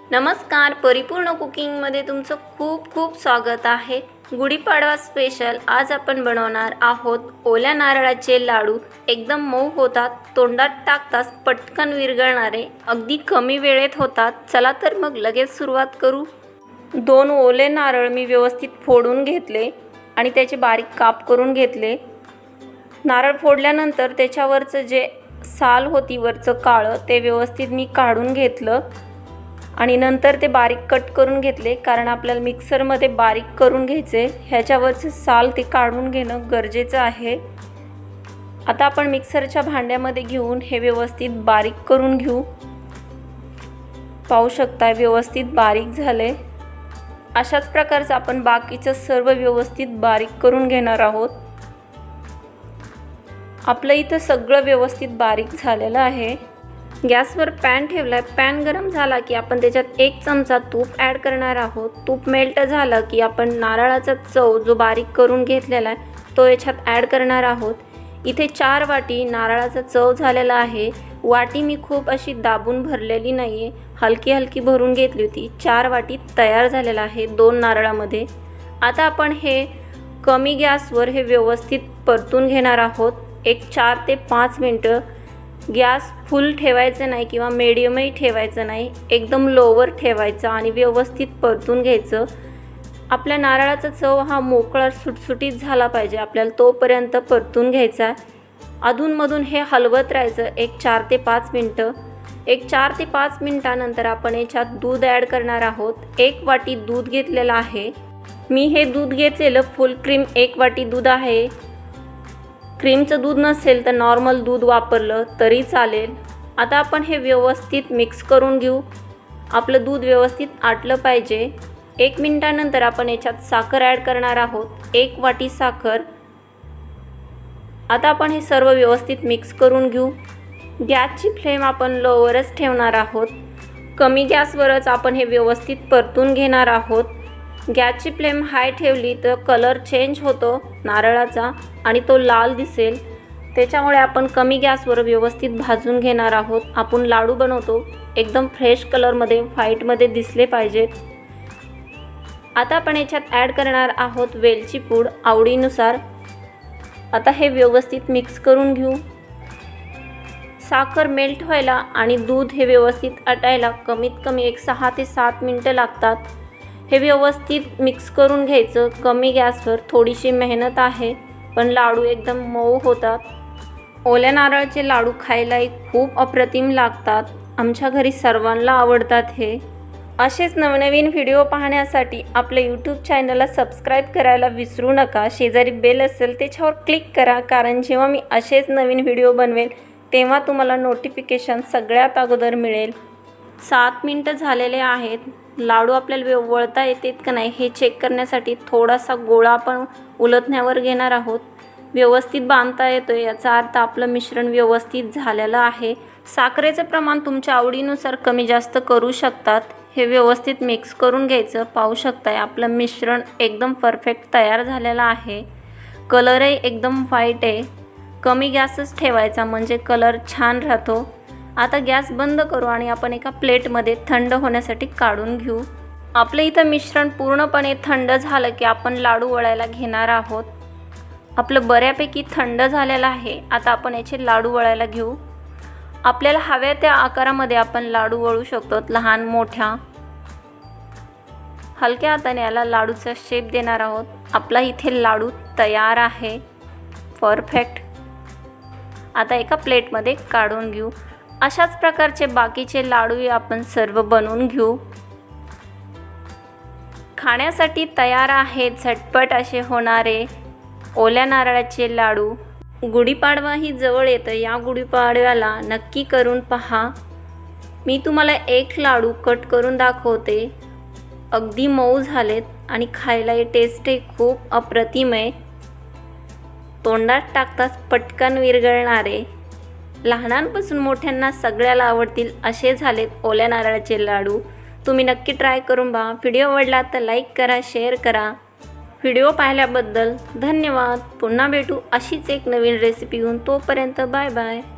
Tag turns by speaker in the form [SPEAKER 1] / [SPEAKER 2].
[SPEAKER 1] नमस्कार, परिपूर्ण कुकिंगमध्ये तुमचं खूप खूप स्वागत आहे। गुढीपाडवा स्पेशल आज आपण बनवणार आहोत ओल्या नारळाचे लाडू। एकदम मऊ होतात, तोंडात टाकताच पटकन विरघळणारे, अगदी कमी वेळेत होतात। चला तर मग लगेच सुरुवात करू। 2 ओले नारळ मी व्यवस्थित फोडून घेतले आणि त्याचे बारीक काप करून घेतले। नारळ फोडल्यानंतर त्याच्यावरचं जे साल होती वरचं काळं ते व्यवस्थित मी काढून घेतलं आणि नंतर ते बारीक कट करून घेतले, कारण आपल्याला मिक्सरमध्ये बारीक करून घ्यायचे। ह्याच्यावरचे साल ते काढून घेणं गरजेचं आहे। आता आपण मिक्सरच्या भांड्यामध्ये घेऊन हे व्यवस्थित बारीक करून घेऊ। पाहू शकता व्यवस्थित बारीक झाले। अशाच प्रकारचं आपण बाकीचं सर्व व्यवस्थित बारीक करून घेणार आहोत। आपलं इथं सगळं व्यवस्थित बारीक झालेलं आहे। गॅसवर पॅन ठेवलाय। पॅन गरम झाला की आपण त्याच्यात 1 चमचा तूप ॲड करणार आहोत। तूप मेल्ट झालं की आपण नारळाचा चव जो बारीक करून घेतलेला आहे तो याच्यात ॲड करणार आहोत। इथे 4 वाटी नारळाचा चव झालेला आहे। वाटी मी खूप अशी दाबून भरलेली नाहीये, हलकी हलकी भरून घेतली होती। 4 वाटी तयार झालेला आहे 2 नारळामध्ये। आता आपण हे कमी गॅसवर हे व्यवस्थित परतून घेणार आहोत। एक 4 ते 5 मिनिटं। गॅस फुल ठेवायचं नाही किंवा मीडियमही ठेवायचं नाही, एकदम लोवर ठेवायचं आणि व्यवस्थित परतून घ्यायचं। आपल्या नारळाचा चव हा मोकळा सुटसुटीत झाला पाहिजे, आपल्याला तोपर्यंत परतून घ्यायचा। अधूनमधून हे हलवत राहायचं एक 4 ते 5 मिनिटं। एक 4 ते 5 मिनिटानंतर आपण याच्यात दूध ॲड करणार आहोत। 1 वाटी दूध घेतलेलं आहे मी। हे दूध घेतलेलं फुल क्रीम 1 वाटी दूध आहे। क्रीमचं दूध नसेल तर नॉर्मल दूध वापरलं तरी चालेल। आता आपण हे व्यवस्थित मिक्स करून घेऊ। आपलं दूध व्यवस्थित आटलं पाहिजे। 1 मिनिटानंतर आपण याच्यात साखर ॲड करणार आहोत। 1 वाटी साखर। आता आपण हे सर्व व्यवस्थित मिक्स करून घेऊ। गॅसची फ्लेम आपण लोवरच ठेवणार आहोत। कमी गॅसवरच आपण हे व्यवस्थित परतून घेणार आहोत। गॅसची फ्लेम हाय ठेवली तर कलर चेंज होतो नारळाचा आणि तो लाल दिसेल, त्याच्यामुळे आपण कमी गॅसवर व्यवस्थित भाजून घेणार आहोत। आपण लाडू बनवतो एकदम फ्रेश कलरमध्ये व्हाईटमध्ये दिसले पाहिजेत। आता आपण याच्यात ॲड करणार आहोत वेलची पूड आवडीनुसार। आता हे व्यवस्थित मिक्स करून घेऊ। साखर मेल्ट व्हायला आणि दूध हे व्यवस्थित आटायला कमीत कमी एक 6 ते 7 मिनिटं लागतात। हे व्यवस्थित मिक्स करून घ्यायचं कमी गॅसवर। थोडीशी मेहनत आहे पण लाडू एकदम मऊ होतात। ओल्या नारळाचे लाडू खायलाही खूप अप्रतिम लागतात। आमच्या घरी सर्वांना आवडतात हे। असेच नवनवीन व्हिडिओ पाहण्यासाठी आपल्या यूट्यूब चॅनलला सबस्क्राईब करायला विसरू नका। शेजारी बेल असेल त्याच्यावर क्लिक करा, कारण जेव्हा मी असेच नवीन व्हिडिओ बनवेल तेव्हा तुम्हाला नोटिफिकेशन सगळ्यात अगोदर मिळेल। 7 मिनिटं झालेले आहेत। लाडू आपल्याला वळता येतात का नाही हे चेक करण्यासाठी थोडासा गोळा आपण उलटण्यावर घेणार आहोत। व्यवस्थित बांधता येतो, याचा अर्थ आपलं मिश्रण व्यवस्थित झालेलं आहे। साखरेचं प्रमाण तुमच्या आवडीनुसार कमी जास्त करू शकतात। हे व्यवस्थित मिक्स करून घ्यायचं। पाहू शकताय आपलं मिश्रण एकदम परफेक्ट तयार झालेलं आहे। कलरही एकदम व्हाईट आहे। कमी गॅसच ठेवायचा म्हणजे कलर छान राहतो। आता गॅस बंद करू आणि आपण एका प्लेटमध्ये थंड होण्यासाठी काढून घेऊ। आपलं इथं मिश्रण पूर्णपणे थंड झालं की आपण लाडू वळायला घेणार आहोत। आपलं बऱ्यापैकी थंड झालेलं आहे। आता आपण याचे लाडू वळायला घेऊ। आपल्याला हव्या त्या आकारामध्ये आपण लाडू वळू शकतो, लहान मोठ्या। हलक्या हाताने याला लाडूचा शेप देणार आहोत। आपला इथे लाडू तयार आहे परफेक्ट। आता एका प्लेटमध्ये काढून घेऊ। अशाच प्रकारचे बाकीचे लाडूही आपण सर्व बनवून घेऊ। खाण्यासाठी तयार आहेत झटपट असे होणारे ओल्या नारळाचे लाडू। गुढीपाडवाही जवळ येतं, या गुढीपाडव्याला नक्की करून पहा। मी तुम्हाला एक लाडू कट करून दाखवते। अगदी मऊ झालेत आणि खायलाही टेस्टही खूप अप्रतिम आहे। तोंडात टाकताच पटकन विरघळणारे, लहानांपासून मोठ्यांना सगळ्याला आवडतील असे झालेत ओल्या नारळाचे लाडू। तुम्ही नक्की ट्राय करून पहा। व्हिडिओ आवडला तर लाईक करा, शेअर करा। व्हिडिओ पाहिल्याबद्दल धन्यवाद। पुन्हा भेटू अशीच एक नवीन रेसिपी घेऊन, तोपर्यंत बाय बाय।